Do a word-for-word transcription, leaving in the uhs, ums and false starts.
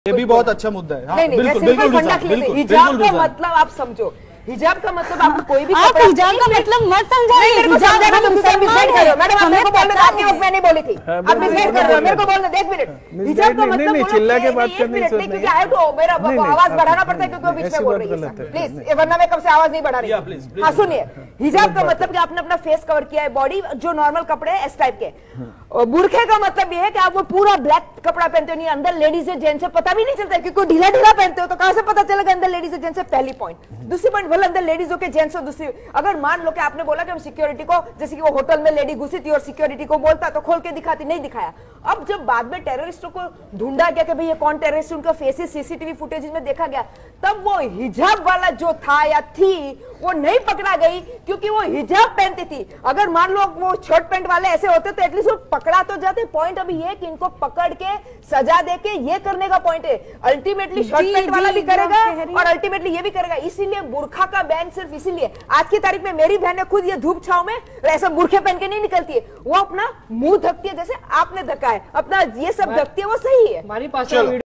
ये भी बहुत अच्छा मुद्दा है। हाँ, नहीं नहीं बिल्कुल, बिल्कुल, बिल्कुल, बिल्कुल, हिजाब का बिल्कुल, मतलब आप समझो, हिजाब का मतलब आपको कोई भी आप हिजाब का मतलब मत समझाइए। मेरे को समझाएगा तो तुम मिसगाइड कर रहे हो। मैडम आप मेरे को बोलने दो, आपके वक्त मैं नहीं बोली थी, आप मिसगाइड कर रहे हो। मेरे को बोलने दो एक मिनट। हिजाब का मतलब बोलो चिल्ला के बात करने की जरूरत नहीं, क्योंकि आए तो मेरा आवाज बढ़ाना पड़ता है क्योंकि वो बीच में बोल रही है। प्लीज, वरना मैं कब से आवाज नहीं बढ़ा रही हूँ। हाँ सुनिए, हिजाब का मतलब कि आपने अपना फेस कवर किया है, बॉडी जो नॉर्मल कपड़े हैं इस टाइप के। बुरखे का मतलब ये है कि आप वो पूरा ब्लैक कपड़ा पहनते हो, नहीं अंदर लेडीज है जेंट्स है पता भी नहीं चलता है, क्योंकि ढीला ढीला पहनते हो तो कहां से पता चलेगा अंदर लेडीज है जेंट्स है। पहली पॉइंट। दूसरी पॉइंट, भले अंदर लेडीज हो के जेंट्स हो। दूसरी, अगर मान लो कि आपने बोला कि हम सिक्योरिटी को, जैसे कि वो होटल में लेडी घुसी थी और सिक्योरिटी को बोलता तो खोल के दिखाती, नहीं दिखाया। अब जब बाद में टेररिस्टों को ढूंढा गया कि भाई ये कौन टेररिस्ट, उनका फेसेस सीसीटीवी फुटेज में देखा गया, तब वो हिजाब वाला जो था या थी वो नहीं पकड़ा गई क्योंकि वो हिजाब पहनती थी। अगर मान लो वो शर्ट पैंट वाले ऐसे होते तो एटलीस्ट वो पकड़ा तो जाते। पॉइंट अभी ये कि इनको पकड़ के सजा दे के ये करने का पॉइंट है। अल्टीमेटली शर्ट पैंट वाला भी करेगा और अल्टीमेटली ये भी करेगा। इसीलिए बुरखा का बैन सिर्फ इसीलिए, आज की तारीख में मेरी बहन खुद ये धूप छाव में ऐसा बुरखे पहन के नहीं निकलती है, वो अपना मुंह ढकती है जैसे आपने ढका है, अपना ये सब ढकती है, वो सही है। हमारी पास